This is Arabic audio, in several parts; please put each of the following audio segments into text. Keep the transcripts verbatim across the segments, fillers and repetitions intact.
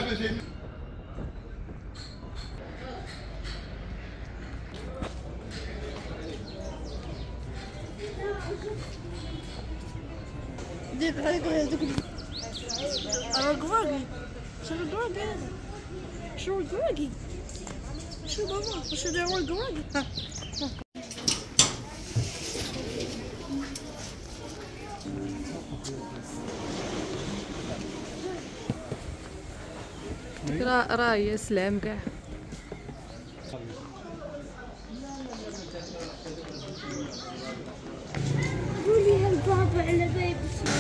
ديك هذيك هذيك الرقراقي شو الرقراقي هذا شو الرقراقي شو بابا وش هذا الرقراقي راه راه يا سلام كاع قولي هالبابا على بيبي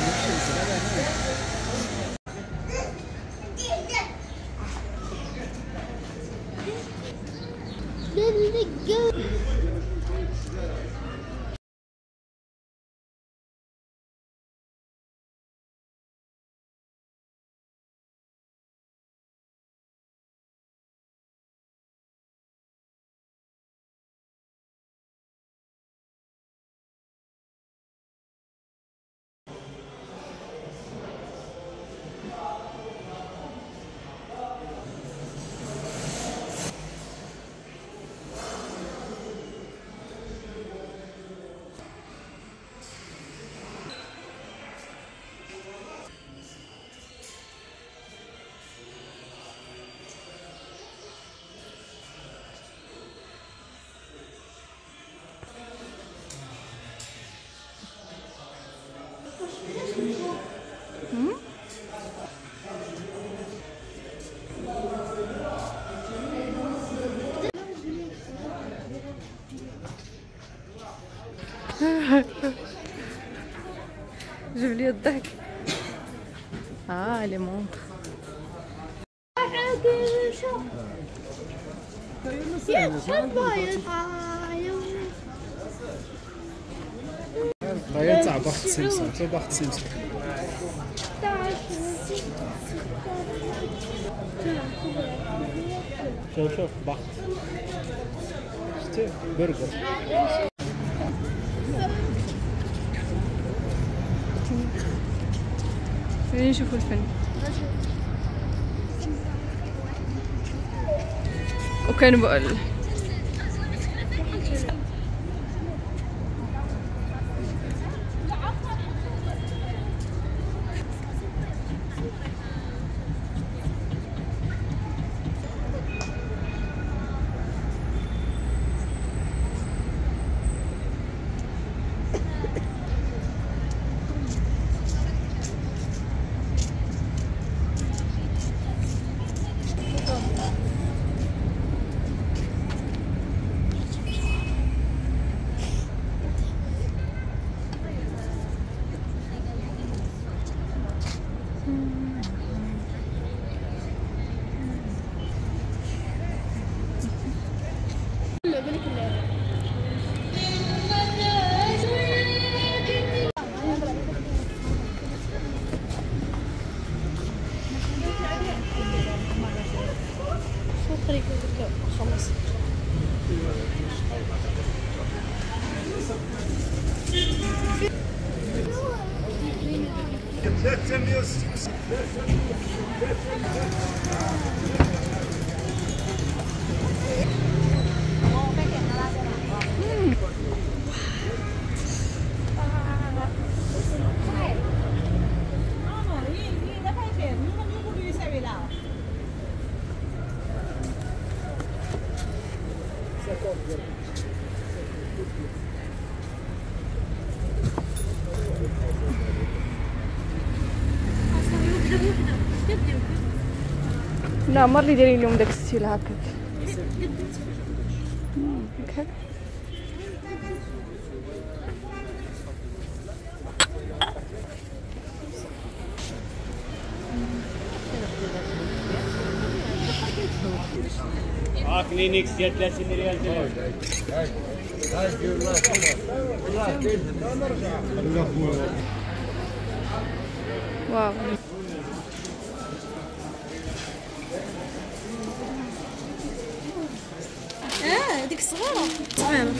جيب لي الضحك. اه لي مونطر غير تاع بخت سمسم تاع بخت سمسم شوف شوف بخت شتي برجر خلينا نشوفوا الفيلم. وكان بقول خلاص لا مرة اللي دايرين اليوم داك الستيل هكاك هكاك اه كلينيكس ديال ثلاثين ريال واو اه ديك الصغيرة صغيرة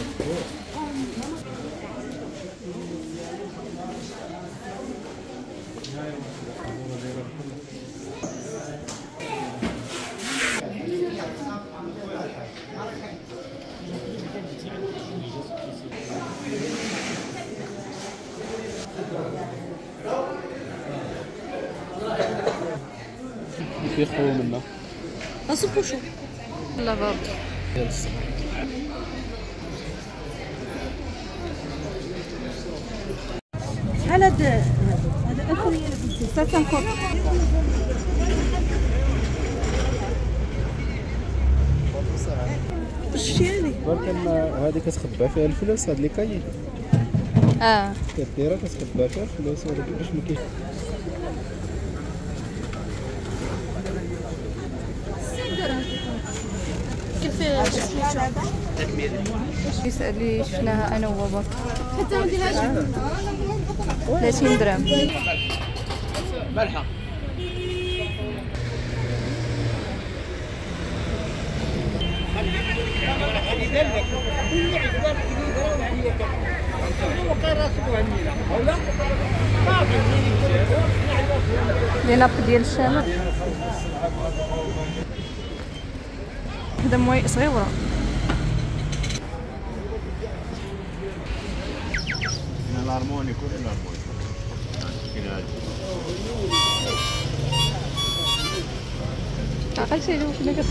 كيخرجوا منها. اصبوا شو لا بابا ديال الصغار. شحال هاد هذا ألف ريال بنتي سبعة كوب. شتي هذه ولكن هذه كتخبى فيها الفلوس، هاد لي كاي اه كديرها كتخبى فيها الفلوس ولكن باش ما كاينش. كيف يسألي شفناها انا وبابا ثلاثين درهم. ملحق لي ناب ديال الشمال هذا موي صغيره. الهارموني كل الهارموني عقلتي لو كنا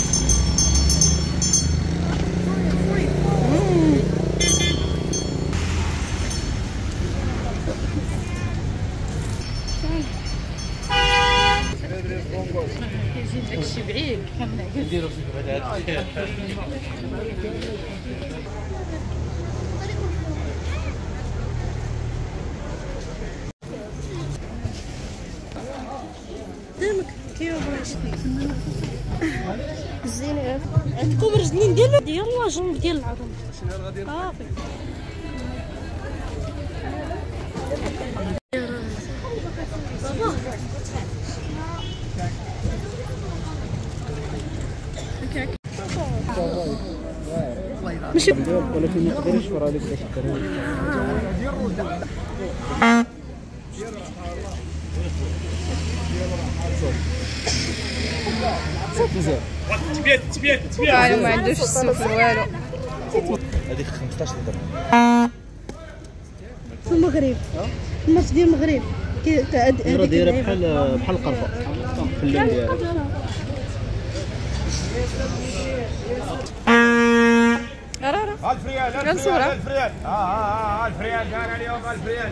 كيزيد داكشي بعيد نديرو فيك هذا قدامك كيما بغيتي زين عندكم رجلين ديال ديال لاجون ديال العظم صافي. ماشي ولكن ما يقدرش يشفر عليك داك الدرهم. صافي مزيان. تبيت تبيت تبيت قالوا ما عندوش السفر والو. هذيك خمسطاش درهم في المغرب الماتش ديال المغرب دايره دايره بحال بحال القرفه في اللون ديالها. راه راه ألف ريال ألف ريال ألف ريال اه اه ألف ريال كان اليوم ألف ريال.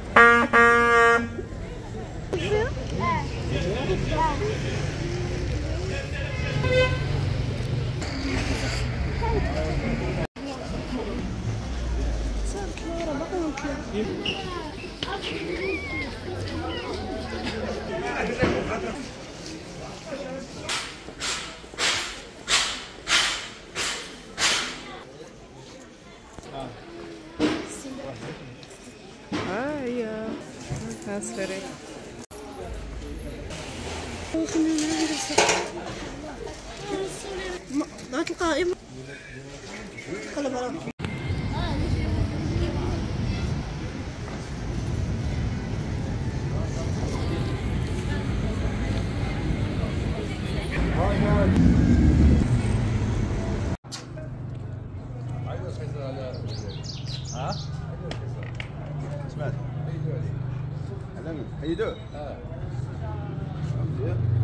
ها هي ها صغيرين غتلقى قلب راه ها سمعت على من حيدوه اه